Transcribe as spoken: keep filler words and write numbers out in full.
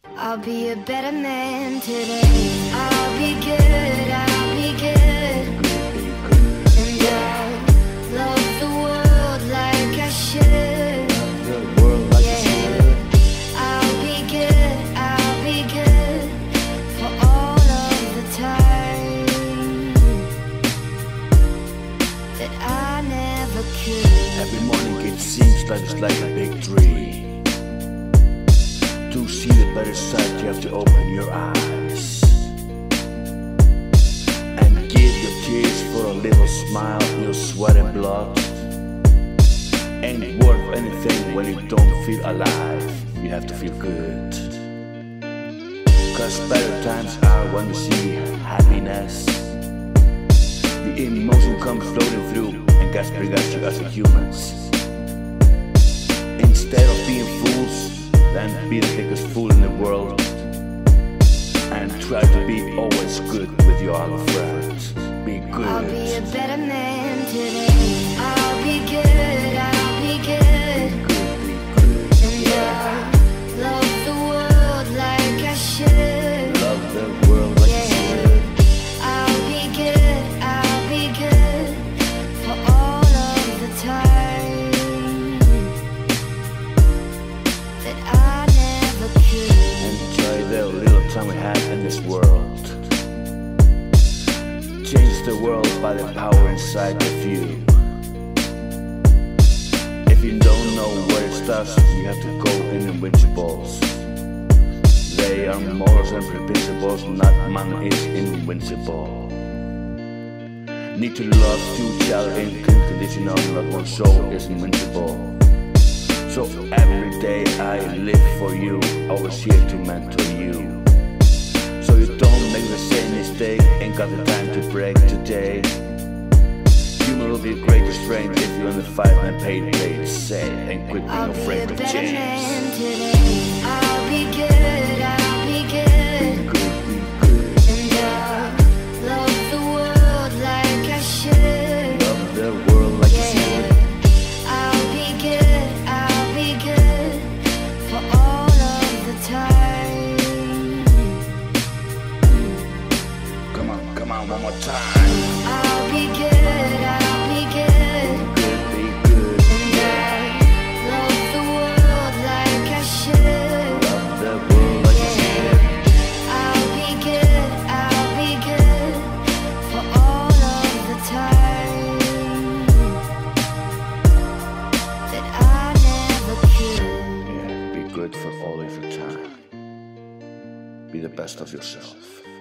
I'll be a better man today. I'll be good, I'll be good. And I'll love the world like I should. The world like Yeah. you should. I'll be good, I'll be good for all of the time that I never could. Every morning it seems like it's like a big dream. To see the better side, you have to open your eyes and give your tears for a little smile. Your sweat and blood ain't worth anything when you don't feel alive. You have to feel good, cause better times are when you see happiness. The emotion comes floating through and gets bring us to us as humans. Instead of being fools, then be the biggest fool in the world and try to be always good with your other friends. Be good. I'll be a better man today. I'll be good, I'll be good. And I'll love the world like I should. Love the world like you should. I'll be good, I'll be good for all of the time that I never could. Enjoy the little time we have in this world. Change the world by the power inside of you. If you don't know where it starts, you have to go in invincibles. They are more than invincibles, not man is invincible. Need to love each other unconditional, not one soul is invincible. So every day I live for you, always here to mentor you. So you don't make the same mistake, ain't got the time to break today. Humor will be a greater strength if you're in the five man paid play to say, and quit being I'll be afraid a of better change. man today. I'll be good, I'll be good. Good, be good. And I'll love the world like I should. Love the world like you Yeah. should. I'll be good, I'll be good for all of the time. Come on, come on, one more time. I'll be good, I'll be good. Good, be good. And I'll love the world like I should. Love the world like you should. I'll be good, I'll be good for all of the time that I never could. Yeah, be good for all of your time. Be the best of yourself.